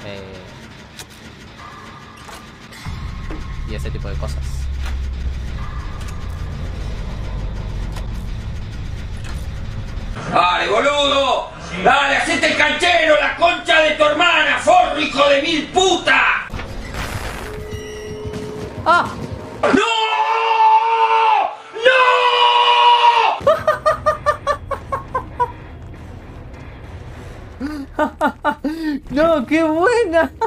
Y ese tipo de cosas. ¡Dale, boludo! ¡Dale, hacete el canchero, la concha de tu hermana, forro, hijo de mil puta! ¡Ah! ¡No! ¡No! ¡No, qué buena!